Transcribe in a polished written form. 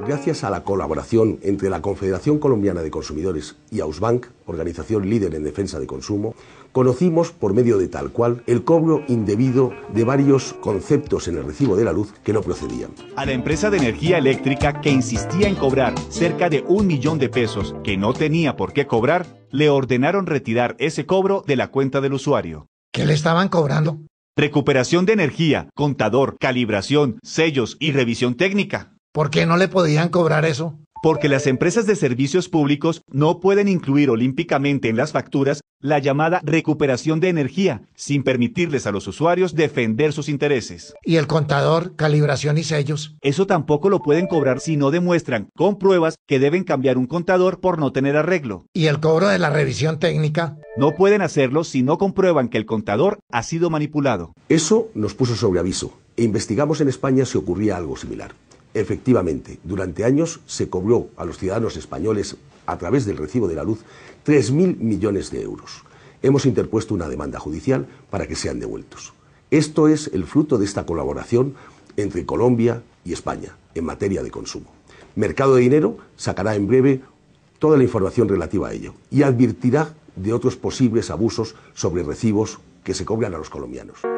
Gracias a la colaboración entre la Confederación Colombiana de Consumidores y Ausbank, organización líder en defensa de consumo, conocimos por medio de Tal Cual el cobro indebido de varios conceptos en el recibo de la luz que no procedían. A la empresa de energía eléctrica que insistía en cobrar cerca de 1 millón de pesos que no tenía por qué cobrar, le ordenaron retirar ese cobro de la cuenta del usuario. ¿Qué le estaban cobrando? Recuperación de energía, contador, calibración, sellos y revisión técnica. ¿Por qué no le podían cobrar eso? Porque las empresas de servicios públicos no pueden incluir olímpicamente en las facturas la llamada recuperación de energía, sin permitirles a los usuarios defender sus intereses. ¿Y el contador, calibración y sellos? Eso tampoco lo pueden cobrar si no demuestran con pruebas que deben cambiar un contador por no tener arreglo. ¿Y el cobro de la revisión técnica? No pueden hacerlo si no comprueban que el contador ha sido manipulado. Eso nos puso sobre aviso e investigamos en España si ocurría algo similar. Efectivamente, durante años se cobró a los ciudadanos españoles, a través del recibo de la luz, 3.000 millones de euros. Hemos interpuesto una demanda judicial para que sean devueltos. Esto es el fruto de esta colaboración entre Colombia y España en materia de consumo. Mercado de Dinero sacará en breve toda la información relativa a ello y advertirá de otros posibles abusos sobre recibos que se cobran a los colombianos.